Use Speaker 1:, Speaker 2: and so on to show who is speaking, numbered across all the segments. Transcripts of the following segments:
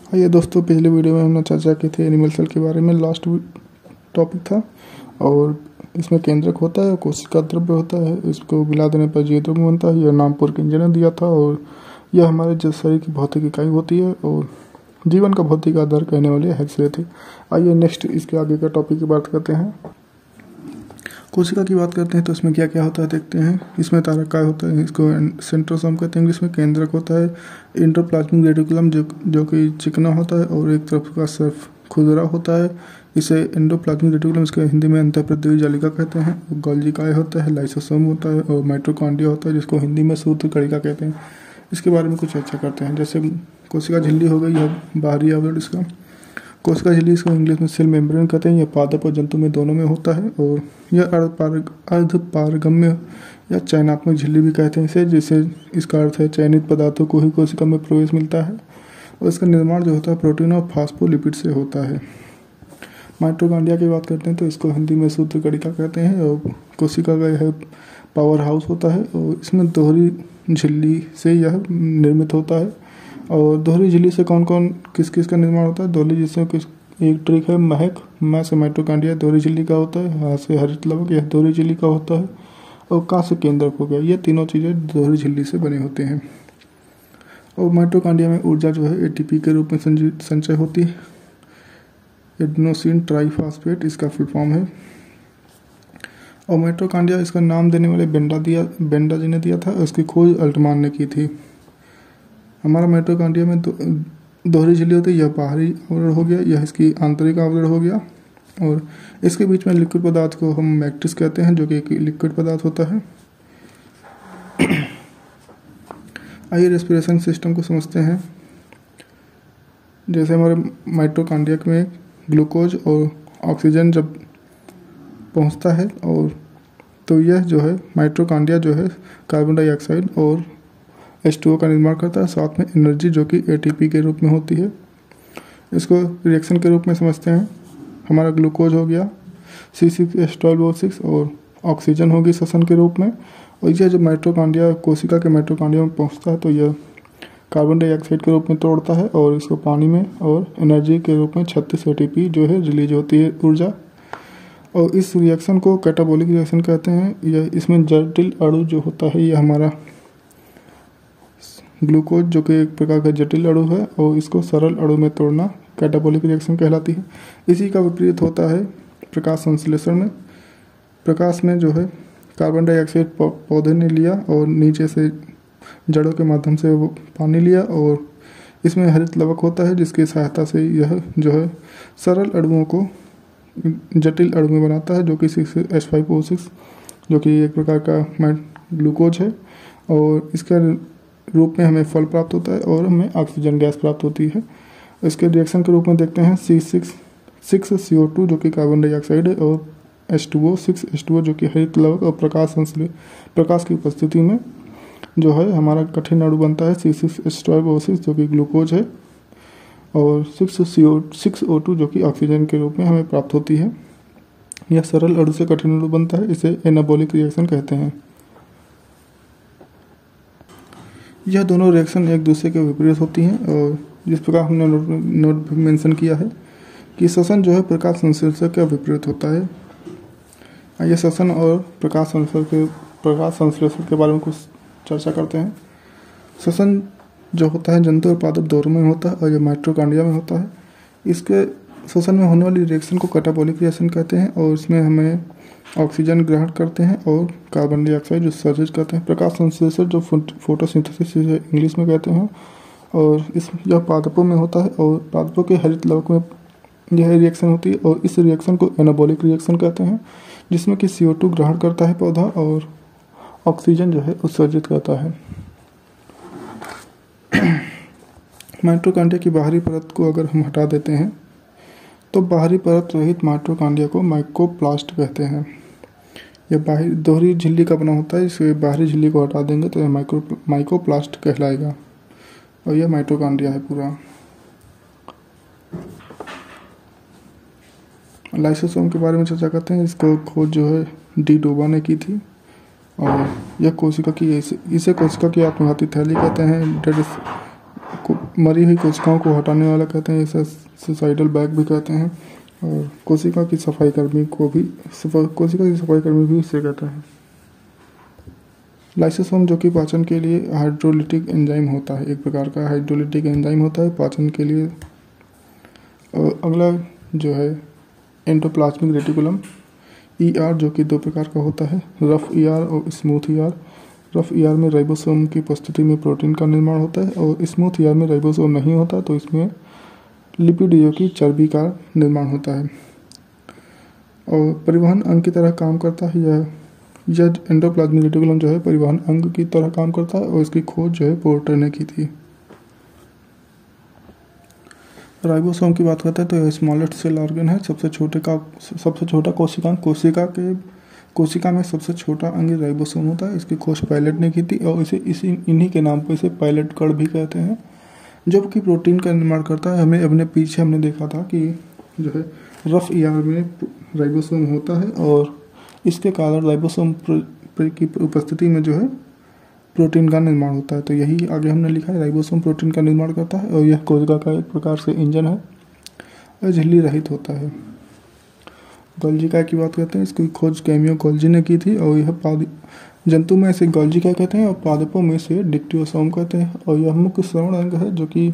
Speaker 1: हाँ, ये दोस्तों पिछले वीडियो में हमने चर्चा की थी एनिमल सेल के बारे में। लास्ट टॉपिक था और इसमें केंद्रक होता है, कोशिका द्रव्य होता है, इसको मिला देने पर जीव द्रव्य बनता है। यह नाम पुरकिंजन ने दिया था और यह हमारे शरीर की भौतिक इकाई होती है और जीवन का भौतिक आधार कहने वाली एक्सरे थी। आइए नेक्स्ट इसके आगे का टॉपिक की बात करते हैं। कोशिका की बात करते हैं तो इसमें क्या क्या होता है देखते हैं। इसमें तारकाय होता है, इसको सेंट्रोसोम कहते हैं इंग्लिश में। केंद्रक होता है, इंडोप्लाज्मिक रेटिकुलम जो कि चिकना होता है और एक तरफ का सिर्फ खुरदरा होता है, इसे एंडोप्लाज्मिक रेटिकुलम इसके हिंदी में अंतःप्रद्रवी जालिका कहते हैं। गोल्गी काय होता है, लाइसोसोम होता है और माइटोकॉन्ड्रिया होता है जिसको हिंदी में सूत्रकणिका कहते हैं। इसके बारे में कुछ चर्चा करते हैं। जैसे कोशिका झिल्ली हो गई, यह बाहरी आवरण इसका। कोशिका झिल्ली इसको इंग्लिश में सेल मेम्ब्रेन कहते हैं। यह पादप और जंतु में दोनों में होता है और यह अर्धपारगम्य या चयनात्मक झिल्ली भी कहते हैं इसे, जिसे इसका अर्थ है चयनित पदार्थों को ही कोशिका में प्रवेश मिलता है और इसका निर्माण जो होता है प्रोटीन और फास्फोलिपिड से होता है। माइटोकॉन्ड्रिया की बात करते हैं तो इसको हिंदी में सूत्रकणिका कहते हैं और कोशिका का यह पावर हाउस होता है और इसमें दोहरी झिल्ली से यह निर्मित होता है। और दोहरी झिल्ली से कौन कौन किस किस का निर्माण होता है। दोहरी झिल्ली से कुछ एक ट्रिक है मैं से माइटोकॉन्ड्रिया दोहरी झिल्ली का होता है, हाँ से हरित लवक यह दोहरी झिल्ली का होता है और का से केंद्रक हो गया। ये तीनों चीज़ें दोहरी झिल्ली से बने होते हैं। और माइटोकॉन्ड्रिया में ऊर्जा जो है एटीपी के रूप में संचय होती है। एडेनोसिन ट्राइफॉस्फेट इसका फुल फॉर्म है। और माइटोकॉन्ड्रिया इसका नाम देने वाले बेंडा जी ने दिया था, उसकी खोज अल्टमान ने की थी। हमारा माइटोकॉन्ड्रिया में दोहरी झिल्ली होती है, यह बाहरी आवरण हो गया, यह इसकी आंतरिक आवरण हो गया और इसके बीच में लिक्विड पदार्थ को हम मैट्रिक्स कहते हैं जो कि एक लिक्विड पदार्थ होता है। आइए रेस्पिरेशन सिस्टम को समझते हैं। जैसे हमारे माइटोकॉन्ड्रिया में ग्लूकोज और ऑक्सीजन जब पहुंचता है और तो यह जो है माइटोकॉन्ड्रिया जो है कार्बन डाइऑक्साइड और H2O का निर्माण करता है, साथ में एनर्जी जो कि ATP के रूप में होती है। इसको रिएक्शन के रूप में समझते हैं। हमारा ग्लूकोज हो गया C6H12O6 और ऑक्सीजन होगी श्वसन के रूप में। और यह जब माइटोकॉन्ड्रिया कोशिका के माइटोकॉन्ड्रिया में पहुंचता है तो यह कार्बन डाइऑक्साइड के रूप में तोड़ता है और इसको पानी में और एनर्जी के रूप में 36 ATP जो है रिलीज होती है ऊर्जा। और इस रिएक्शन को कैटाबॉलिक रिएक्शन कहते हैं। यह इसमें जटिल अणु जो होता है यह हमारा ग्लूकोज जो कि एक प्रकार का जटिल अणु है और इसको सरल अणु में तोड़ना कैटाबॉलिक रिएक्शन कहलाती है। इसी का विपरीत होता है प्रकाश संश्लेषण में। प्रकाश में जो है कार्बन डाइऑक्साइड पौधे ने लिया और नीचे से जड़ों के माध्यम से वो पानी लिया और इसमें हरित लवक होता है जिसकी सहायता से यह जो है सरल अणुओं को जटिल अणु में बनाता है जो कि 6H5O6 जो कि एक प्रकार का ग्लूकोज है और इसका रूप में हमें फल प्राप्त होता है और हमें ऑक्सीजन गैस प्राप्त होती है। इसके रिएक्शन के रूप में देखते हैं C6CO2 जो कि कार्बन डाइऑक्साइड है और H2O जो कि हरित लवक और प्रकाश की उपस्थिति में जो है हमारा कठिन अणु बनता है C6H12O6 जो कि ग्लूकोज है और 6O2 जो कि ऑक्सीजन के रूप में हमें प्राप्त होती है। यह सरल अणु से कठिन अणु बनता है, इसे एनाबॉलिक रिएक्शन कहते हैं। यह दोनों रिएक्शन एक दूसरे के विपरीत होती हैं और जिस प्रकार हमने नोट मेंशन किया है कि श्वसन जो है प्रकाश संश्लेषण का विपरीत होता है। आइए श्वसन और प्रकाश संश्लेषण के बारे में कुछ चर्चा करते हैं। श्वसन जो होता है जंतु और पादप दोनों में होता है और यह माइटोकॉन्ड्रिया में होता है। इसके श्वसन में होने वाली रिएक्शन को कैटाबॉलिक रिएक्शन कहते हैं और इसमें हमें ऑक्सीजन ग्रहण करते हैं और कार्बन डाइऑक्साइड उत्सर्जित करते हैं। प्रकाश संश्लेषण जो फोटोसिंथेसिस इंग्लिश में कहते हैं और यह पादपों में होता है और पादपों के हरित लवक में यह रिएक्शन होती है और इस रिएक्शन को एनाबॉलिक रिएक्शन कहते हैं जिसमें कि CO2 ग्रहण करता है पौधा और ऑक्सीजन जो है उत्सर्जित करता है। माइटोकॉन्ड्रिया की बाहरी परत को अगर हम हटा देते हैं तो बाहरी परत रहित माइटोकॉन्ड्रिया को माइकोप्लास्ट कहते हैं। यह बाहरी दोहरी झिल्ली का बना होता है, इसके बाहरी झिल्ली को हटा देंगे तो यह माइकोप्लास्ट कहलाएगा और यह माइटोकॉन्ड्रिया है पूरा। लाइसोसोम के बारे में चर्चा करते हैं। इसको खोज जो है डी डोबा ने की थी और यह कोशिका की इसे कोशिका की आत्मघाती थैली कहते हैं। मरी हुई कोशिकाओं को हटाने वाला कहते हैं, इसे सुसाइडल बैग भी कहते हैं। और कोशिका की सफाई कर्मी भी इसे कहते हैं। लाइसोसोम जो कि पाचन के लिए हाइड्रोलिटिक एंजाइम होता है, एक प्रकार का हाइड्रोलिटिक एंजाइम होता है पाचन के लिए। और अगला जो है एंडोप्लाज्मिक रेटिकुलम ER, जो कि 2 प्रकार का होता है, रफ ER और स्मूथ ER। रफ ER में राइबोसोम की उपस्थिति में प्रोटीन का निर्माण होता है, और स्मूथ ER में राइबोसोम नहीं होता, तो इसमें लिपिड जो कि चर्बी का निर्माण होता है और परिवहन अंग की तरह काम करता है। यह एंडोप्लाज्मिक रेटिकुलम जो है परिवहन अंग की तरह काम करता है, और इसकी खोज जो है पोर्टर ने की थी। राइबोसोम की बात करते हैं तो यह स्मॉलेस्ट सेल ऑर्गन है, सबसे छोटा कोशिका में सबसे छोटा अंग राइबोसोम होता है। इसकी खोज पायलट ने की थी, और इन्हीं के नाम पर इसे पायलट कण भी कहते हैं, जो कि प्रोटीन का निर्माण करता है। हमने देखा था कि जो है रफ ER में राइबोसोम होता है, और इसके कारण राइबोसोम की उपस्थिति में जो है प्रोटीन का निर्माण होता है। तो यही आगे हमने लिखा है, राइबोसोम प्रोटीन का निर्माण करता है, और यह कोशिका का एक प्रकार से इंजन है और झिल्ली रहित होता है। गोल्जी काय की बात करते हैं, इसकी खोज कैमियो गोल्जी ने की थी, और यह जंतु में इसे गोल्जी काय कहते हैं, और पादपों में से डिक्टियोसोम कहते हैं। और यह मुख्य श्रवण अंग है, जो कि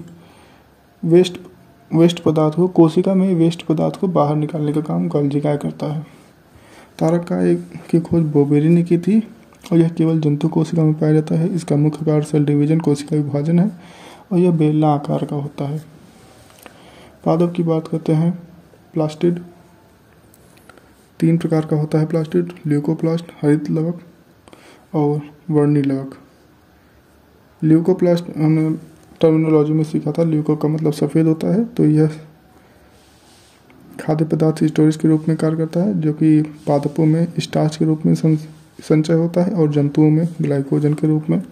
Speaker 1: वेस्ट पदार्थ को कोशिका में वेस्ट पदार्थ को बाहर निकालने का काम गोल्जी काय करता है। तारक काय की खोज बोबेरी ने की थी, और यह केवल जंतु कोशिका में पाया जाता है। इसका मुख्य कार्य सेल डिवीजन, कोशिका विभाजन है, और यह बेलना आकार का होता है। पादप की बात करते हैं, प्लास्टिड 3 प्रकार का होता है। प्लास्टिड ल्यूकोप्लास्ट, हरित लवक और वर्णी लवक। ल्यूकोप्लास्ट हमने टर्मिनोलॉजी में सीखा था, ल्यूको का मतलब सफ़ेद होता है, तो यह खाद्य पदार्थ स्टोरेज के रूप में कार्य करता है, जो कि पादपों में स्टार्च के रूप में संचय होता है, और जंतुओं में ग्लाइकोजन के रूप में।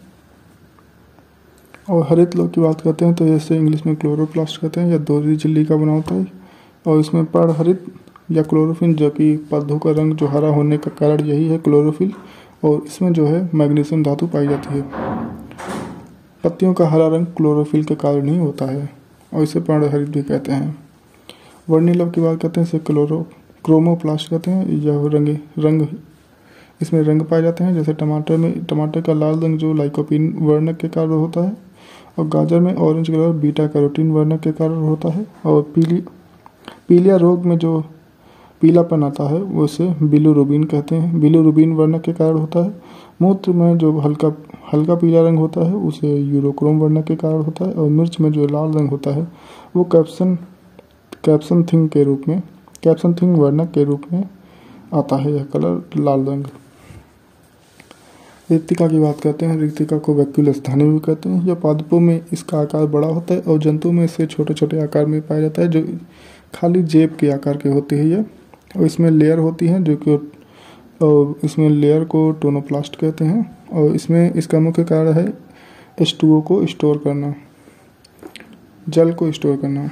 Speaker 1: और हरित लवक की बात करते हैं तो इसे इंग्लिश में क्लोरोप्लास्ट कहते हैं, या दोहरी झिल्ली का बना होता है, और इसमें पर्णहरित या क्लोरोफिल, जो कि पौधों का रंग जो हरा होने का कारण यही है क्लोरोफिल, और इसमें जो है मैग्नीशियम धातु पाई जाती है। पत्तियों का हरा रंग क्लोरोफिल के कारण ही होता है, और इसे पर्णहरित भी कहते हैं। वर्णी लवक की बात करते हैं, इसे क्रोमोप्लास्ट कहते हैं। यह रंग इसमें रंग पाए जाते हैं, जैसे टमाटर का लाल रंग जो लाइकोपीन वर्णक के कारण होता है, और गाजर में ऑरेंज कलर बीटा कैरोटीन वर्णक के कारण होता है, और पीलिया रोग में जो पीलापन आता है उसे बिलिरुबिन कहते हैं, बिलिरुबिन वर्णक के कारण होता है। मूत्र में जो हल्का पीला रंग होता है उसे यूरोक्रोम वर्णक के कारण होता है, और मिर्च में जो लाल रंग होता है वो कैप्सनथिन वर्णक के रूप में आता है, यह कलर लाल रंग। रिक्तिका की बात करते हैं, रिक्तिका को वैक्यूलस धानी भी कहते हैं। यह पादपों में इसका आकार बड़ा होता है, और जंतु में इसे छोटे छोटे आकार में पाया जाता है, जो खाली जेब के आकार के होती है यह। और इसमें लेयर होती है, जो कि इसमें लेयर को टोनोप्लास्ट कहते हैं, और इसमें इसका मुख्य कार्य है H2O को स्टोर करना, जल को स्टोर करना।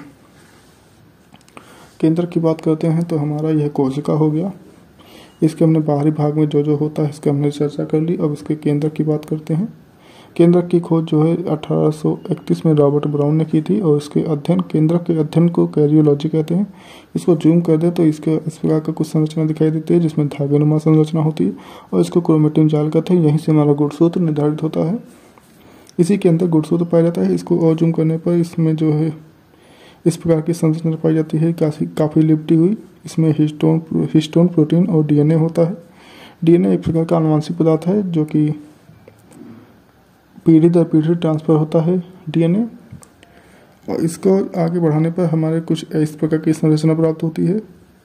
Speaker 1: केंद्र की बात करते हैं तो हमारा यह कोशिका हो गया। इसके हमने बाहरी भाग में जो होता है इसके हमने चर्चा कर ली। अब इसके केंद्र की बात करते हैं। केंद्रक की खोज जो है 1831 में रॉबर्ट ब्राउन ने की थी, और इसके केंद्रक के अध्ययन को कैरियोलॉजी कहते हैं। इसको जूम कर दे तो इस प्रकार का कुछ संरचना दिखाई देती है, जिसमें धागेनुमा संरचना होती है, और इसको क्रोमेटिन जाल कहते हैं। यहीं से हमारा गुणसूत्र निर्धारित होता है, इसी के अंदर गुणसूत्र पाया जाता है। इसको और जूम करने पर इसमें जो है इस प्रकार की संरचना पाई जाती है, काफ़ी लिपटी हुई। इसमें हिस्टोन प्रोटीन और DNA होता है। DNA एक प्रकार का आनुवंशिक पदार्थ है, जो कि पीढ़ी दर पीढ़ी ट्रांसफर होता है DNA, और इसको आगे बढ़ाने पर हमारे कुछ इस प्रकार की संरचना प्राप्त होती है।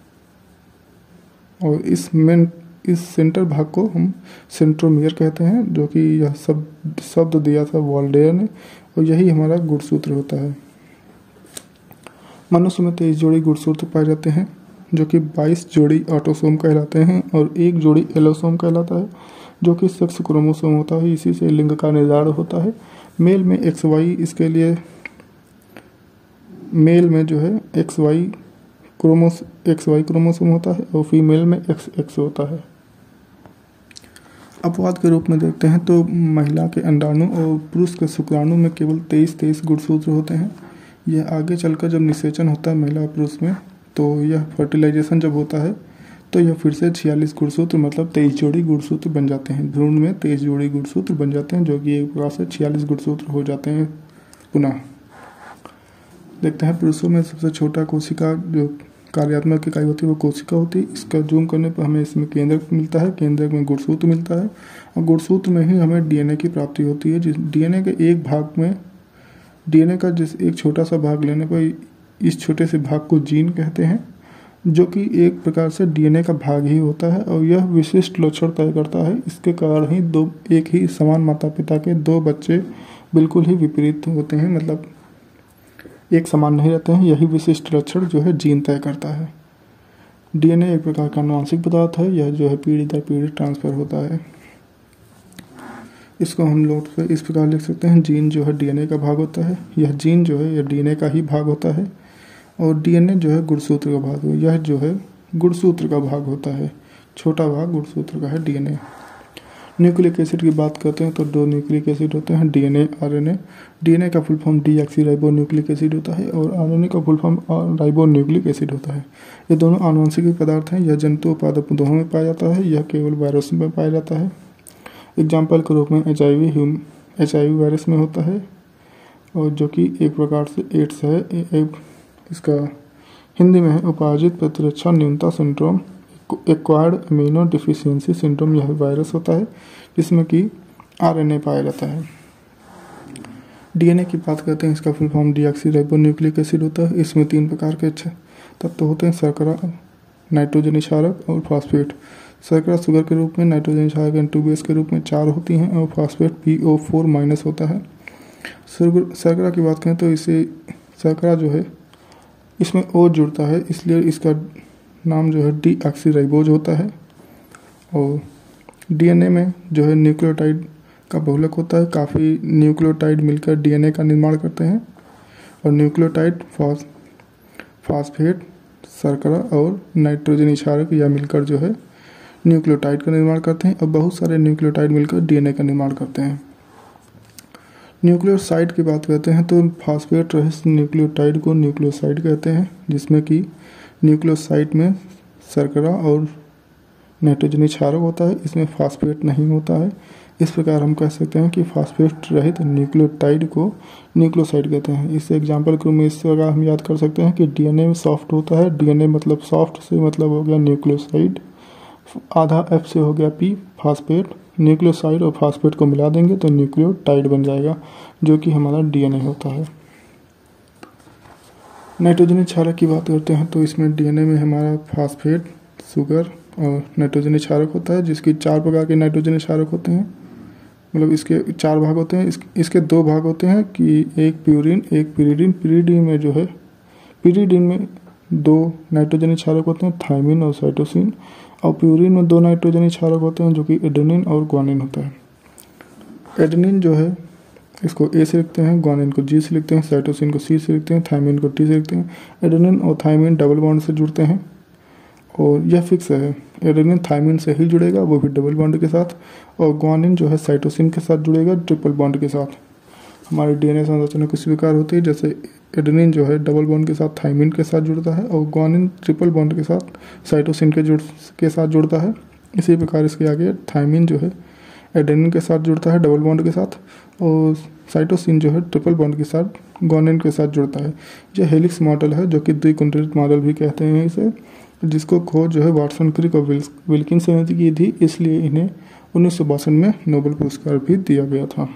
Speaker 1: और इस सेंटर भाग को हम सेंट्रोमियर कहते हैं, जो कि यह शब्द दिया था वॉल्डेयर ने, और यही हमारा गुणसूत्र होता है। मनुष्य में 23 जोड़ी गुणसूत्र पाए जाते हैं, जो कि 22 जोड़ी ऑटोसोम कहलाते हैं, और 1 जोड़ी एलोसोम कहलाता है, जो कि सेक्स क्रोमोसोम होता है। इसी से लिंग का निर्धारण होता है। मेल में XY, इसके लिए मेल में जो है XY क्रोमोसोम होता है, और फीमेल में XX होता है। अपवाद के रूप में देखते हैं तो महिला के अंडाणु और पुरुष के शुक्राणु में केवल 23 गुणसूत्र होते हैं। यह आगे चलकर जब निषेचन होता है महिला और पुरुष में, तो यह फर्टिलाइजेशन जब होता है तो यह फिर से 46 गुणसूत्र मतलब 23 जोड़ी गुणसूत्र बन जाते हैं। भ्रूण में 23 जोड़ी गुणसूत्र बन जाते हैं, जो कि एक प्रकार से 46 गुणसूत्र हो जाते हैं। पुनः देखते हैं पुरुषों में सबसे छोटा कोशिका जो कार्यात्मक इकाई होती है वो कोशिका होती है। इसका जूम करने पर हमें इसमें केंद्रक मिलता है, केंद्रक में गुणसूत्र मिलता है और गुणसूत्र में ही हमें डीएनए की प्राप्ति होती है। जिस डीएनए के एक भाग में डीएनए का जिस एक छोटा सा भाग लेने पर इस छोटे से भाग को जीन कहते हैं, जो कि एक प्रकार से डीएनए का भाग ही होता है और यह विशिष्ट लक्षण तय करता है। इसके कारण ही एक ही समान माता पिता के दो बच्चे बिल्कुल ही विपरीत होते हैं, मतलब एक समान नहीं रहते हैं। यही विशिष्ट लक्षण जो है जीन तय करता है। डीएनए एक प्रकार का आनुवंशिक पदार्थ है, यह जो है पीढ़ी दर पीढ़ी ट्रांसफर होता है। इसको हम लोग पे इस प्रकार लिख सकते हैं, जीन जो है डीएनए का भाग होता है, यह जीन जो है यह डीएनए का ही भाग होता है और डीएनए जो है गुणसूत्र का भाग है, यह जो है गुणसूत्र का भाग होता है। छोटा भाग गुणसूत्र का है डीएनए। न्यूक्लिक एसिड की बात करते हैं तो दो न्यूक्लिक एसिड होते हैं, डीएनए आरएनए। डीएनए का full form deoxy nucleic acid होता है और आरएनए का full form ribonucleic acid होता है। ये दोनों आनुवंशिक पदार्थ हैं। यह जंतु पादप पौधों में पाया जाता है, यह केवल वायरस में पाया जाता है। एग्जाम्पल के रूप में HIV वायरस में होता है और जो कि एक प्रकार से एड्स है। इसका हिंदी में है उपार्जित प्रतिरक्षा न्यूनता syndrome, acquired amino deficiency syndrome. यह वायरस होता है जिसमें कि आरएनए पाया जाता है। डीएनए की बात करते हैं, इसका full form deoxy nucleic acid होता है। इसमें 3 प्रकार के तत्व होते हैं, शर्करा, नाइट्रोजन क्षारक और फॉस्फेट। शर्करा शुगर के रूप में, नाइट्रोजन क्षारक N2 बेस के रूप में 4 होती हैं और फॉस्फेट PO4- होता है। शर्करा की बात करें तो इसे शर्करा जो है इसमें O जुड़ता है, इसलिए इसका नाम जो है डीऑक्सी होता है। और डीएनए में जो है न्यूक्लियोटाइड का बहुलक होता है, काफ़ी न्यूक्लियोटाइड मिलकर डीएनए का निर्माण करते हैं और न्यूक्लियोटाइड फॉस्फेट, शर्करा और नाइट्रोजन क्षारक या मिलकर जो है न्यूक्लियोटाइड का निर्माण करते हैं और बहुत सारे न्यूक्लियोटाइड मिलकर डीएनए का निर्माण करते हैं। न्यूक्लियोसाइड की बात करते हैं तो फॉस्फेट रहित न्यूक्लियोटाइड को न्यूक्लियोसाइड कहते हैं, जिसमें कि न्यूक्लियोसाइड में शर्करा और नाइट्रोजन क्षारक होता है, इसमें फॉस्फेट नहीं होता है। इस प्रकार हम कह सकते हैं कि फॉस्फेट रहित न्यूक्लियोटाइड को न्यूक्लियोसाइड कहते हैं। इस एग्जाम्पल के रूप में इस प्रकार हम याद कर सकते हैं कि डीएनए में सॉफ्ट होता है, डीएनए मतलब सॉफ्ट से मतलब हो गया न्यूक्लियोसाइड, आधा F से हो गया P फॉस्फेट। न्यूक्लियोसाइड और फॉस्फेट को मिला देंगे तो न्यूक्लियोटाइड बन जाएगा, जो कि हमारा डीएनए होता है। नाइट्रोजन क्षारक की बात करते हैं तो इसमें डीएनए में हमारा फॉस्फेट, शुगर और नाइट्रोजन क्षारक होता है, जिसकी 4 प्रकार के नाइट्रोजन क्षारक होते हैं, मतलब इसके 4 भाग होते हैं। इसके 2 भाग होते हैं कि एक प्यूरिन एक पिरिडीन। पिरिडीन में जो है पिरिडीन में 2 नाइट्रोजन क्षारक होते हैं, थायमिन और साइटोसिन, और प्यूरिन में 2 नाइट्रोजन क्षारक होते हैं जो कि एडेनिन और ग्वानिन होता है। एडेनिन जो है इसको A से लिखते हैं, ग्वानिन को G से लिखते हैं, साइटोसिन को C से लिखते हैं, थायमिन को T से लिखते हैं। एडेनिन और थायमिन डबल बॉन्ड से जुड़ते हैं और यह फिक्स है, एडेनिन थायमिन से ही जुड़ेगा, वो भी डबल बॉन्ड के साथ, और ग्वानिन जो है साइटोसिन के साथ जुड़ेगा ट्रिपल बॉन्ड के साथ। हमारी डीएनए संरचना कुछ प्रकार होती है, जैसे एडेनिन जो है डबल बॉन्ड के साथ थायमिन के साथ जुड़ता है और ग्वानिन ट्रिपल बॉन्ड के साथ साइटोसिन के साथ जुड़ता है। इसी प्रकार इसके आगे थायमिन जो है एडेनिन के साथ जुड़ता है डबल बॉन्ड के साथ, और साइटोसिन जो है ट्रिपल बॉन्ड के साथ ग्वानिन के साथ जुड़ता है। यह हेलिक्स मॉडल है, जो कि द्विकुंडलित मॉडल भी कहते हैं इसे, जिसको खोज जो है वाटसन, क्रिक और विल्किंसन ने की थी, इसलिए इन्हें 1962 में नोबेल पुरस्कार भी दिया गया था।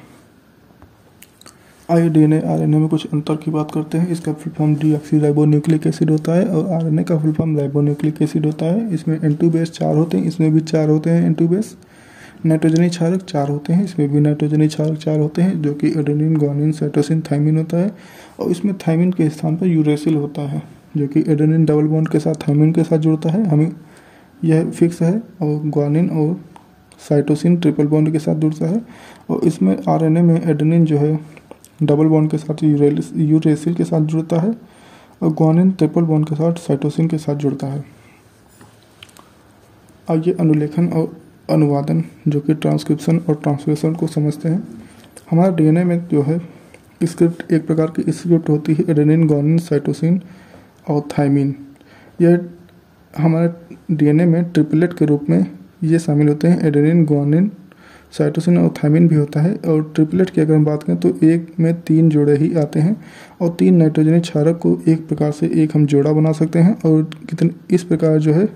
Speaker 1: आइए डीएनए आरएनए में कुछ अंतर की बात करते हैं। इसका full form deoxy nucleic acid होता है और आरएनए का फुल फॉर्म न्यूक्लिक एसिड होता है। इसमें N2 बेस 4 होते हैं, इसमें भी 4 होते हैं N2 बेस। नाइट्रोजन क्षारक 4 होते हैं, इसमें भी नाइट्रोजन क्षारक 4 होते हैं, जो कि एडेनिन, ग्वानिन, साइटोसिन, थायमिन होता है, और इसमें थायमिन के स्थान पर यूरेसिल होता है, जो कि एडेनिन डबल बॉन्ड के साथ थायमिन के साथ जुड़ता है, हमें यह फिक्स है, और ग्वानिन और साइटोसिन ट्रिपल बॉन्ड के साथ जुड़ता है। और इसमें आरएनए में एडेनिन जो है डबल बॉन्ड के साथ यूरेसिल के साथ जुड़ता है और ग्वानिन ट्रिपल बॉन्ड के साथ साइटोसिन के साथ जुड़ता है। आइए अनुलेखन और अनुवादन जो कि ट्रांसक्रिप्शन और ट्रांसलेशन को समझते हैं। हमारा डीएनए में जो है स्क्रिप्ट, एक प्रकार की स्क्रिप्ट होती है एडेनिन, ग्वानिन, साइटोसिन और थाइमिन। यह हमारे डीएनए में ट्रिपलेट के रूप में ये शामिल होते हैं। एडेनिन, ग्वानिन, साइटोसिन और थाइमिन भी होता है। और ट्रिपलेट की अगर हम बात करें तो एक में 3 जोड़े ही आते हैं और 3 नाइट्रोजनी क्षारक को एक प्रकार से एक हम जोड़ा बना सकते हैं। और कितने इस प्रकार जो है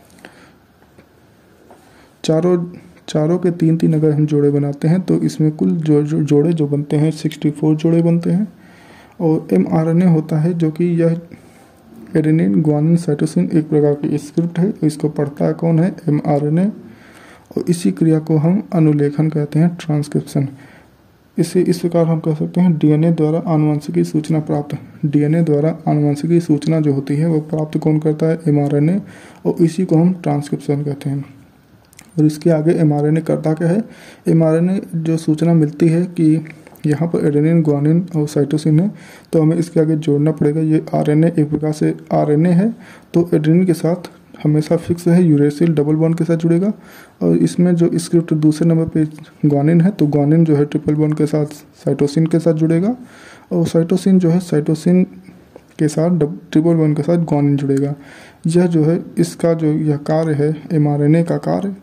Speaker 1: चारों के 3-3 अगर हम जोड़े बनाते हैं तो इसमें कुल जोड़े जो बनते हैं 64 जोड़े बनते हैं। और mRNA होता है जो कि यह एडेनिन, ग्वानिन, साइटोसिन एक प्रकार की स्क्रिप्ट है। इसको पढ़ता है कौन है? mRNA। और इसी क्रिया को हम अनुलेखन कहते हैं, ट्रांसक्रिप्शन। इसे इस प्रकार हम कह सकते हैं डीएनए द्वारा आनुवंशिकी सूचना प्राप्त। डीएनए द्वारा आनुवंशिकी सूचना जो होती है वो प्राप्त कौन करता है? mRNA। और इसी को हम ट्रांसक्रिप्शन कहते हैं। और इसके आगे mRNA करता क्या है? mRNA जो सूचना मिलती है कि यहाँ पर एडेनिन, ग्वानिन और साइटोसिन है तो हमें इसके आगे जोड़ना पड़ेगा। ये RNA एक प्रकार से RNA है तो एडेनिन के साथ हमेशा फिक्स है, यूरेसिल डबल बॉन्ड के साथ जुड़ेगा। और इसमें जो स्क्रिप्ट दूसरे नंबर पे ग्वानिन है तो ग्वानिन जो है ट्रिपल बॉन्ड के साथ साइटोसिन के साथ जुड़ेगा। और साइटोसिन जो है साइटोसिन के साथ ट्रिपल बॉन्ड के साथ ग्वानिन जुड़ेगा। यह जो है इसका जो यह कार्य है mRNA का कार्य,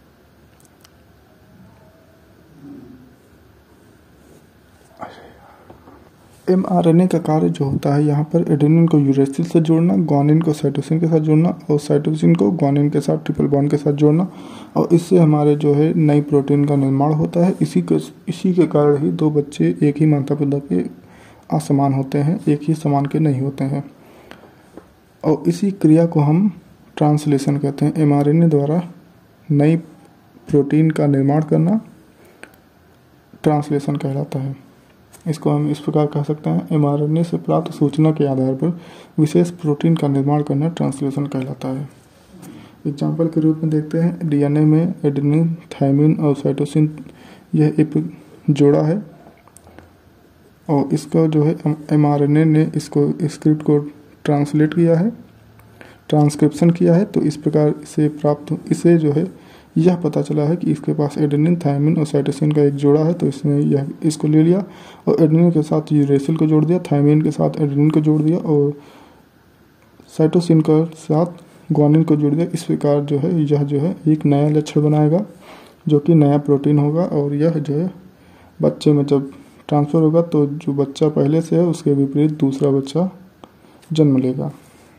Speaker 1: mRNA का कार्य जो होता है यहाँ पर एडेनिन को यूरेसिल से जोड़ना, ग्वानिन को साइटोसिन के साथ जोड़ना और साइटोसिन को ग्वानिन के साथ ट्रिपल बॉन्ड के साथ जोड़ना। और इससे हमारे जो है नई प्रोटीन का निर्माण होता है। इसी के कारण ही 2 बच्चे एक ही माता पिता के असमान होते हैं, एक ही समान के नहीं होते हैं। और इसी क्रिया को हम ट्रांसलेशन कहते हैं। mRNA द्वारा नई प्रोटीन का निर्माण करना ट्रांसलेशन कहलाता है। इसको हम इस प्रकार कह सकते हैं, mRNA से प्राप्त सूचना के आधार पर विशेष प्रोटीन का निर्माण करना ट्रांसलेशन कहलाता है। एग्जाम्पल के रूप में देखते हैं, डीएनए में एडेनिन, थाइमिन और साइटोसिन यह एक जोड़ा है और इसका जो है mRNA ने इसको स्क्रिप्ट को ट्रांसलेट किया है, ट्रांसक्रिप्शन किया है। तो इस प्रकार इसे जो है यह पता चला है कि इसके पास एडेनिन, थाइमिन और साइटोसिन का एक जोड़ा है तो इसने यह इसको ले लिया और एडेनिन के साथ यूरेसिल को जोड़ दिया, थाइमिन के साथ एडेनिन को जोड़ दिया और साइटोसिन के साथ ग्वानिन को जोड़ दिया। इस प्रकार जो है यह जो है एक नया लक्षण बनाएगा जो कि नया प्रोटीन होगा। और यह जो है बच्चे में जब ट्रांसफ़र होगा तो जो बच्चा पहले से है उसके विपरीत दूसरा बच्चा जन्म लेगा।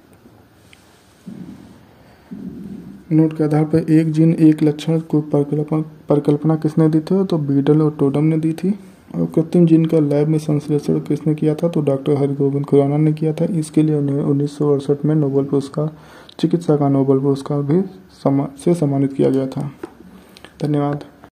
Speaker 1: नोट के आधार पर एक जीन एक लक्षण को परिकल्पना किसने दी थी? तो बीडल और टोडम ने दी थी। और कृत्रिम जीन का लैब में संश्लेषण किसने किया था? तो डॉक्टर हरिगोविंद खुराना ने किया था। इसके लिए उन्हें 1968 में नोबेल पुरस्कार, चिकित्सा का नोबेल पुरस्कार भी से सम्मानित किया गया था। धन्यवाद।